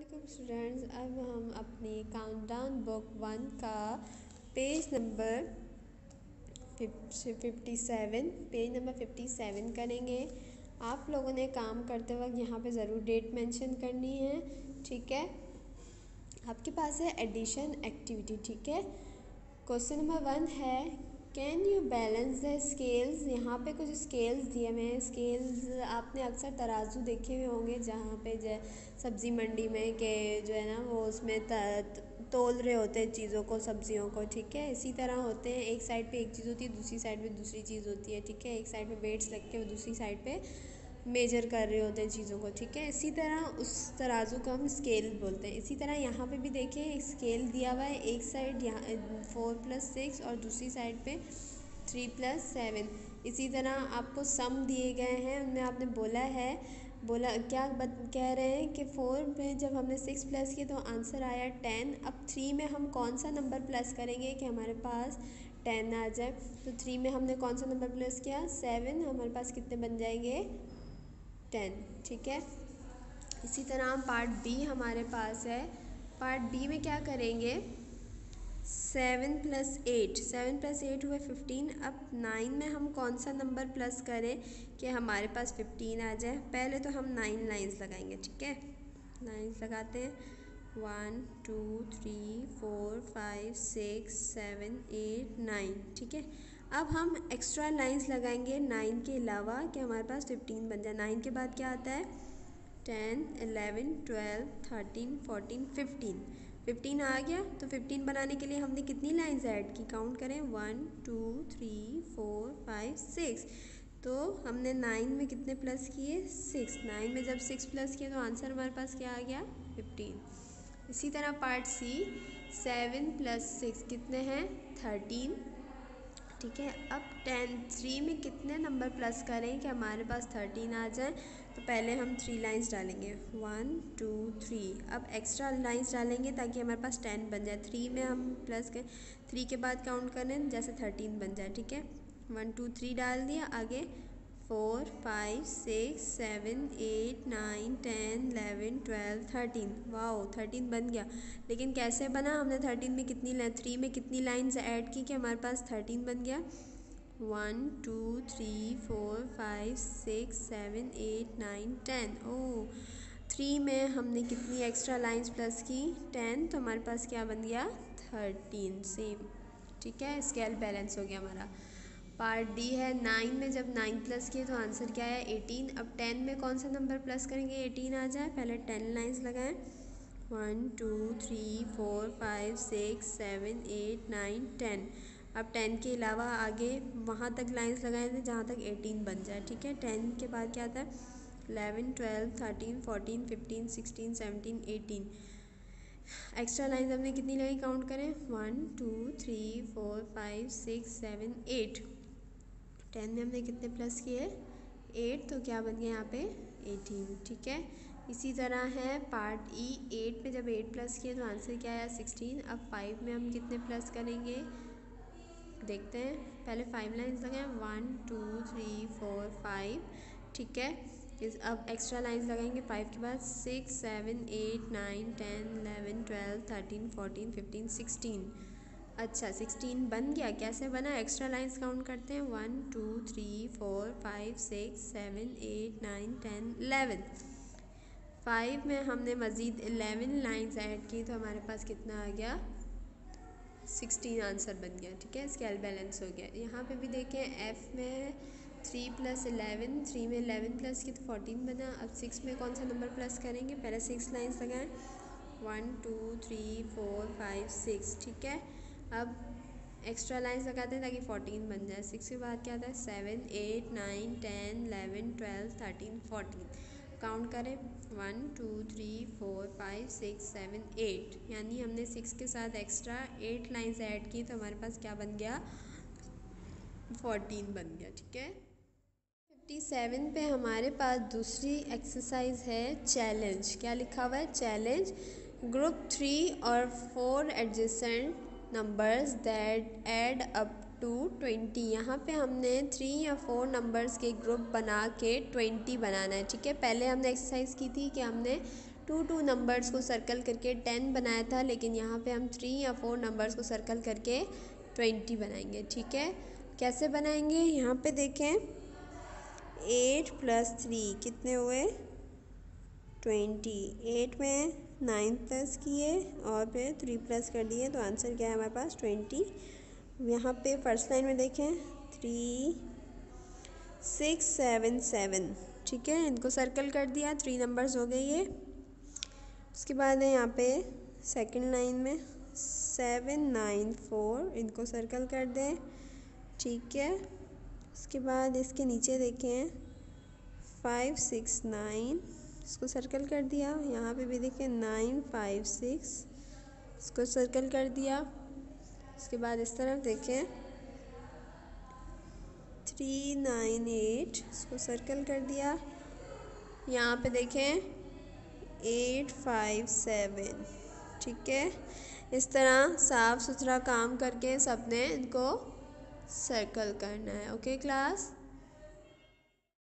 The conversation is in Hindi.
वालेकुम स्टूडेंट्स। अब हम अपनी काउंटडाउन बुक 1 का पेज नंबर 57 करेंगे। आप लोगों ने काम करते वक्त यहाँ पे ज़रूर डेट मेंशन करनी है, ठीक है। आपके पास है एडिशन एक्टिविटी, ठीक है। क्वेश्चन नंबर 1 है can you balance the scales. यहाँ पे कुछ स्केल्स दिए हुए हैं। स्केल्स आपने अक्सर तराजू देखे हुए होंगे जहाँ पे सब्ज़ी मंडी में के जो है ना वो उसमें तोल रहे होते हैं चीज़ों को, सब्जियों को, ठीक है। इसी तरह होते हैं, एक साइड पे एक चीज़ होती है, दूसरी साइड पे दूसरी चीज़ होती है, ठीक है। एक साइड पे वेट्स रख के दूसरी साइड पे मेजर कर रहे होते हैं चीज़ों को, ठीक है। इसी तरह उस तराजू को हम स्केल बोलते हैं। इसी तरह यहाँ पे भी देखें, एक स्केल दिया हुआ है, एक साइड यहाँ 4+6 और दूसरी साइड पे 3+7। इसी तरह आपको सम दिए गए हैं, उनमें आपने क्या कह रहे हैं कि 4 में जब हमने 6 प्लस किया तो आंसर आया 10। अब 3 में हम कौन सा नंबर प्लस करेंगे कि हमारे पास 10 आ जाए। तो 3 में हमने कौन सा नंबर प्लस किया, 7। हमारे पास कितने बन जाएंगे, 10, ठीक है। इसी तरह पार्ट बी हमारे पास है। पार्ट बी में क्या करेंगे, 7+8 हुए 15। अब 9 में हम कौन सा नंबर प्लस करें कि हमारे पास 15 आ जाए। पहले तो हम 9 लाइंस लगाएंगे, ठीक है। लाइंस लगाते हैं, 1 2 3 4 5 6 7 8 9, ठीक है। अब हम एक्स्ट्रा लाइंस लगाएंगे 9 के अलावा कि हमारे पास 15 बन जाए। 9 के बाद क्या आता है, 10 11 12 13 14 15 आ गया। तो 15 बनाने के लिए हमने कितनी लाइंस ऐड की, काउंट करें, 1 2 3 4 5 6। तो हमने 9 में कितने प्लस किए, 6। 9 में जब 6 प्लस किए तो आंसर हमारे पास क्या आ गया, 15। इसी तरह पार्ट सी, 7+6 कितने हैं, 13, ठीक है। अब 3 में कितने नंबर प्लस करें कि हमारे पास 13 आ जाए। तो पहले हम 3 लाइंस डालेंगे, 1 2 3। अब एक्स्ट्रा लाइंस डालेंगे ताकि हमारे पास 10 बन जाए। 3 में हम प्लस करें, 3 के बाद काउंट करें जैसे 13 बन जाए, ठीक है। 1 2 3 डाल दिया, आगे 4 5 6 7 8 9 10 11 12 13। वाओ, 13 बन गया। लेकिन कैसे बना, हमने 3 में कितनी लाइंस ऐड की कि हमारे पास 13 बन गया। 1 2 3 4 5 6 7 8 9 10। ओह, 3 में हमने कितनी एक्स्ट्रा लाइंस प्लस की, 10। तो हमारे पास क्या बन गया, 13, सेम, ठीक है। स्केल बैलेंस हो गया हमारा। पार्ट डी है, 9 में जब 9 प्लस किए तो आंसर क्या है, 18। अब 10 में कौन सा नंबर प्लस करेंगे, 18 आ जाए। पहले 10 लाइंस लगाएं, 1 2 3 4 5 6 7 8 9 10। अब 10 के अलावा आगे वहाँ तक लाइंस लगाए थे जहाँ तक 18 बन जाए, ठीक है। 10 के बाद क्या आता है, 11 12 13 14 15 16 17 18। एक्स्ट्रा लाइंस हमने कितनी लगाई, काउंट करें, 1 2 3 4 5 6 7 8। 10 में हमने कितने प्लस किए, 8। तो क्या बन गया यहाँ पे, 18, ठीक है। इसी तरह है पार्ट ई, 8 में जब 8 प्लस किए तो आंसर क्या आया, 16। अब 5 में हम कितने प्लस करेंगे, देखते हैं। पहले 5 लाइंस लगाएं, 1 2 3 4 5, ठीक है। अब एक्स्ट्रा लाइंस लगाएंगे 5 के बाद, 6 7 8 9 10 11 12 13 14 15 16। अच्छा, 16 बन गया। कैसे बना, एक्स्ट्रा लाइंस काउंट करते हैं, 1 2 3 4 5 6 7 8 9 10 11। 5 में हमने मज़ीद 11 लाइंस ऐड की तो हमारे पास कितना आ गया, 16 आंसर बन गया, ठीक है। स्केल बैलेंस हो गया। यहाँ पे भी देखें, एफ में 3 + 11, 3 में 11 प्लस की तो 14 बना। अब 6 में कौन सा नंबर प्लस करेंगे, पहले 6 लाइंस लगाएं, 1 2 3 4 5 6, ठीक है। अब एक्स्ट्रा लाइंस लगाते हैं ताकि 14 बन जाए। 6 के बाद क्या आता है, 7 8 9 10 11 12 13 14। काउंट करें, 1 2 3 4 5 6 7 8। यानी हमने 6 के साथ एक्स्ट्रा 8 लाइंस ऐड की तो हमारे पास क्या बन गया, 14 बन गया, ठीक है। 57 पे हमारे पास दूसरी एक्सरसाइज है, चैलेंज। क्या लिखा हुआ है, चैलेंज ग्रुप 3 और 4 adjacent numbers that add up to 20। यहाँ पे हमने 3 या 4 नंबर्स के ग्रुप बना के 20 बनाना है, ठीक है। पहले हमने एक्सरसाइज की थी कि हमने टू नंबर्स को सर्कल करके 10 बनाया था, लेकिन यहाँ पे हम 3 या 4 नंबर्स को सर्कल करके 20 बनाएंगे। ठीक है, कैसे बनाएंगे? यहाँ पे देखें 8 + 3 कितने हुए? 20। 8 में 9 प्लस किए और फिर 3 प्लस कर दिए, तो आंसर क्या है हमारे पास? 20। यहाँ पे फर्स्ट लाइन में देखें 3 6 7 7। ठीक है, इनको सर्कल कर दिया, 3 नंबर्स हो गए ये। उसके बाद है यहाँ पे सेकंड लाइन में 7 9 4, इनको सर्कल कर दें। ठीक है, उसके बाद इसके नीचे देखें 5 6 9, इसको सर्कल कर दिया। यहाँ पे भी देखें 9 5 6, इसको सर्कल कर दिया। उसके बाद इस तरफ देखें 3 9 8, इसको सर्कल कर दिया। यहाँ पे देखें 8 5 7। ठीक है, इस तरह साफ सुथरा काम करके सबने इनको सर्कल करना है। Okay class.